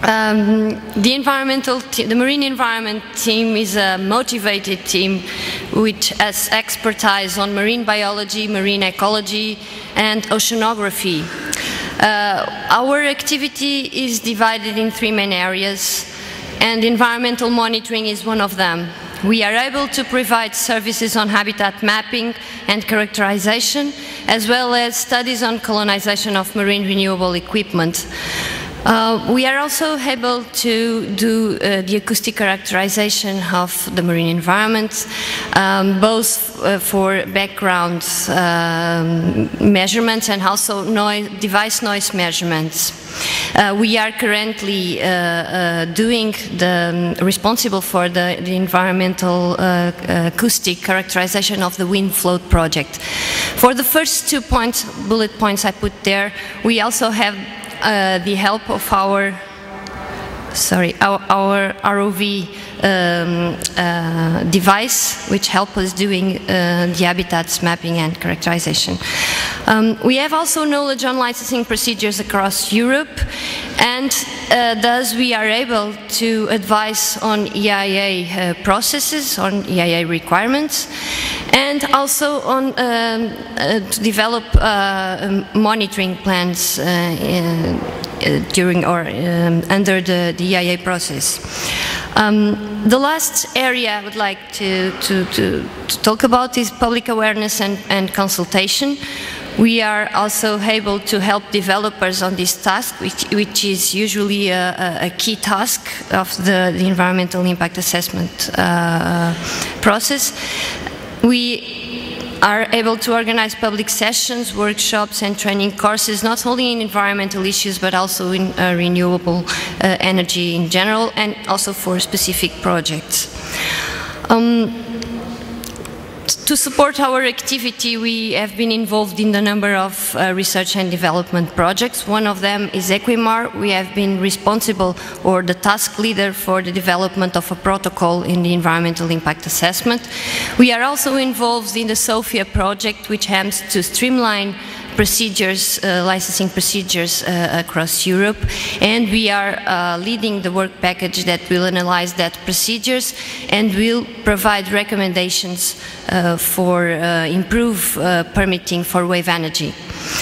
The marine environment team is a motivated team which has expertise on marine biology, marine ecology, and oceanography. Our activity is divided in 3 main areas, and environmental monitoring is one of them. We are able to provide services on habitat mapping and characterization, as well as studies on colonization of marine renewable equipment. We are also able to do the acoustic characterization of the marine environment, both for background measurements and also device noise measurements. We are currently responsible for the environmental acoustic characterization of the wind float project. For the first 2 bullet points I put there, we also have the help of our ROV device, which help us doing the habitats mapping and characterization. We have also knowledge on licensing procedures across Europe, and thus we are able to advise on EIA processes, on EIA requirements, and also on to develop monitoring plans during or under the EIA process. The last area I would like to talk about is public awareness and consultation. We are also able to help developers on this task, which is usually a key task of the environmental impact assessment process. We are able to organize public sessions, workshops and training courses, not only in environmental issues but also in renewable energy in general, and also for specific projects. To support our activity, we have been involved in a number of research and development projects. One of them is Equimar. We have been responsible, or the task leader, for the development of a protocol in the environmental impact assessment. We are also involved in the SOFIA project, which aims to streamline procedures, licensing procedures across Europe, and we are leading the work package that will analyze that procedures and will provide recommendations for improve permitting for wave energy.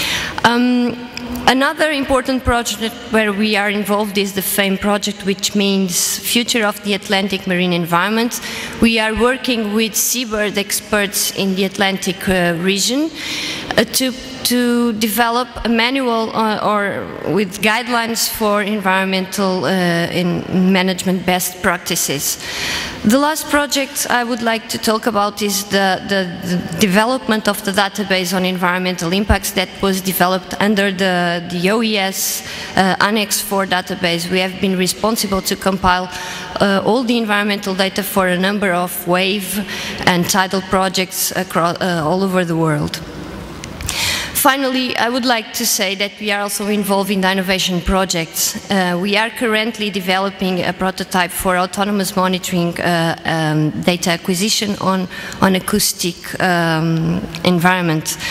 Another important project where we are involved is the FAME project, which means Future of the Atlantic Marine Environment. We are working with seabird experts in the Atlantic region to develop a manual or with guidelines for environmental management best practices. The last project I would like to talk about is the development of the database on environmental impacts that was developed under the OES Annex 4 database. We have been responsible to compile all the environmental data for a number of wave and tidal projects across, all over the world. Finally, I would like to say that we are also involved in the innovation projects. We are currently developing a prototype for autonomous monitoring data acquisition on acoustic environment.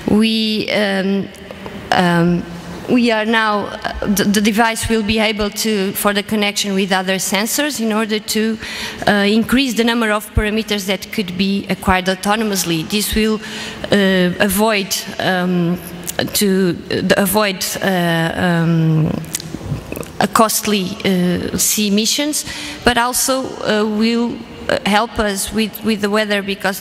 We are now, the device will be able to, for the connection with other sensors in order to increase the number of parameters that could be acquired autonomously. This will avoid costly sea emissions, but also will help us with the weather, because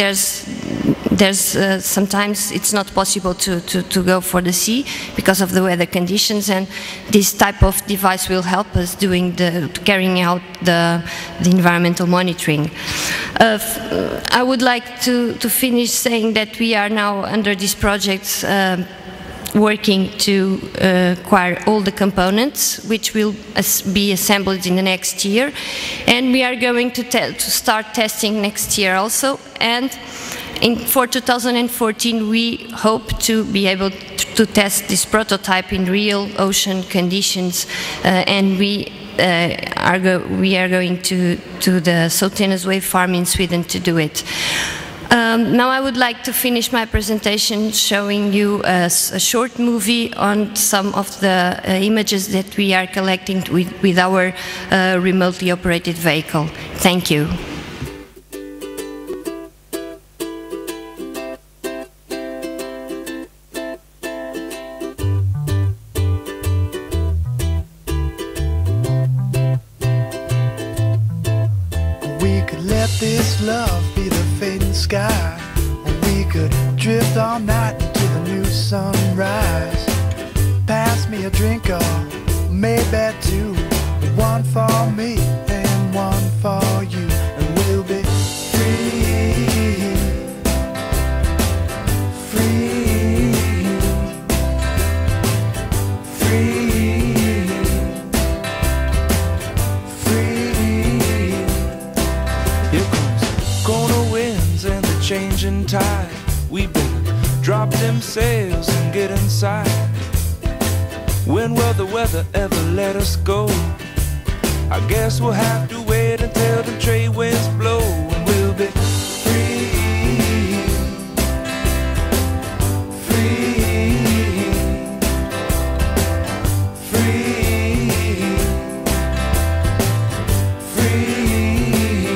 sometimes it's not possible to go for the sea because of the weather conditions, and this type of device will help us carrying out the environmental monitoring. I would like to finish saying that we are now under this project working to acquire all the components, which will be assembled in the next year, and we are going to start testing next year also. And for 2014, we hope to be able to test this prototype in real ocean conditions, and we are going to the Sotenäs Wave Farm in Sweden to do it. Now I would like to finish my presentation showing you a short movie on some of the images that we are collecting with our remotely operated vehicle. Thank you. We could let this love be the fading sky, or we could drift all night into the new sunrise. Pass me a drink or maybe two, one for me and one for you, and we'll be free, free, free, free. Here comes corner winds and the changing tide. We better drop them sails and get inside. When will the weather ever let us go? I guess we'll have to wait until the trade winds blow, and we'll be free, free, free, free.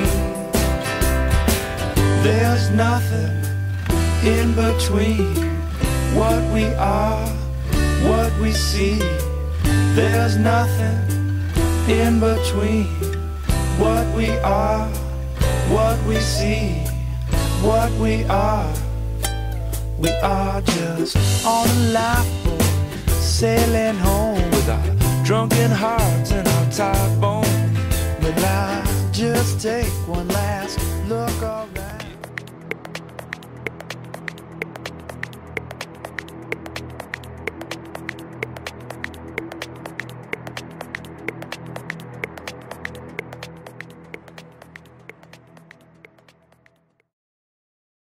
There's nothing in between what we are, what we see. There's nothing in between what we are, what we see, what we are. We are just on a lifeboat, sailing home with our drunken hearts and our tired bones. But I just take one last